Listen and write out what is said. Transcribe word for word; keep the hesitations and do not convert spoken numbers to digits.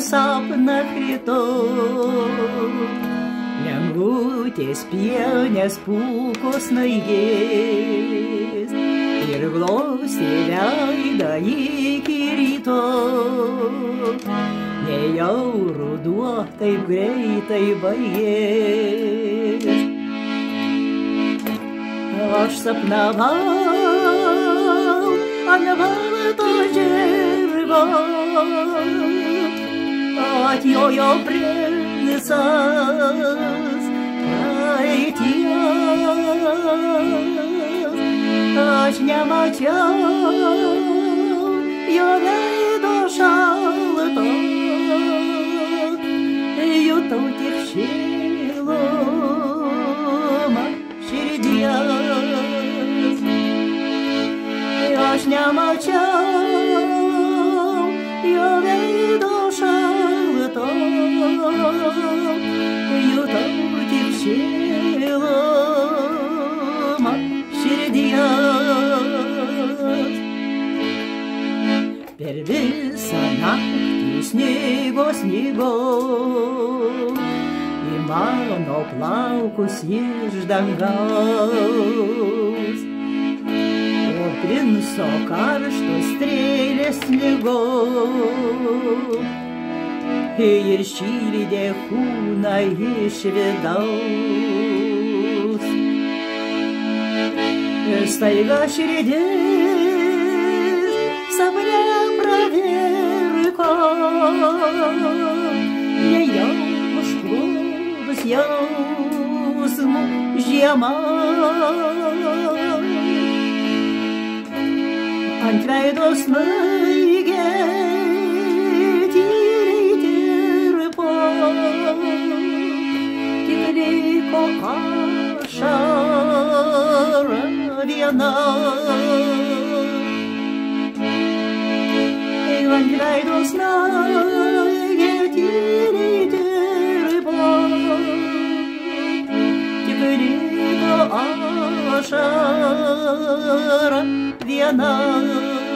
sapną rytoj. Lengvutės pienės pūkos snaigės ir glostė veidą iki ryto. Nejau ruduo taip greitai baigės. Aš sapnavau ant balto žirgo, atjojo princas praeities. Aš nemačiau jo veido šalto, jutau tik šilumą širdies. Aš nemačiau jo veido šalto, jutau tik šilumą širdies. Per visą naktį snigo, snigo į mano plaukus iš dangaus. O princo karštos strėlės snigo ir šildė kūną iš vidaus. Staiga širdis sapne pravirko, nejau užplūdus jausmų žiema. Ant veido snaigė tyliai tirpo, tik liko ašara viena. Ant veido snaigė tyliai tirpo, tik liko ašara viena.